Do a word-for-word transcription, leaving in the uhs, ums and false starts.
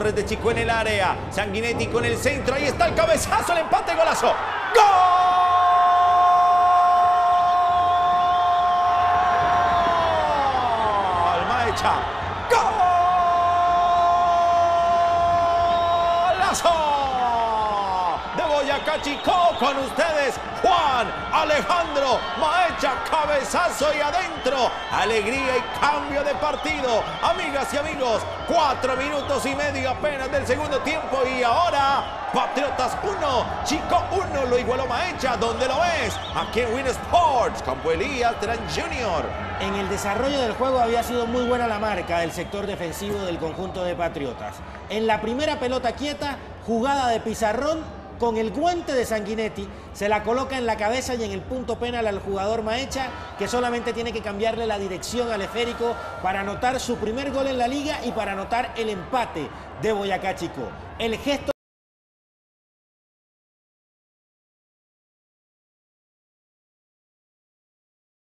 Torres de Chico en el área. Sanguinetti con el centro. Ahí está el cabezazo, el empate, golazo. ¡Gol! Maecha. ¡Golazo! De Boyacá, Chicó, con ustedes, Juan Alejandro Maecha, cabezazo y adentro. Alegría y cambio de partido. Amigas y amigos, cuatro minutos y medio apenas del segundo tiempo y ahora Patriotas uno, Chico uno, lo igualó Maecha. ¿Dónde lo ves? Aquí en Win Sports, Campo Elías Terán junior En el desarrollo del juego había sido muy buena la marca del sector defensivo del conjunto de Patriotas. En la primera pelota quieta, jugada de Pizarrón, con el guante de Sanguinetti, se la coloca en la cabeza y en el punto penal al jugador Maecha, que solamente tiene que cambiarle la dirección al esférico para anotar su primer gol en la liga y para anotar el empate de Boyacá Chicó. El gesto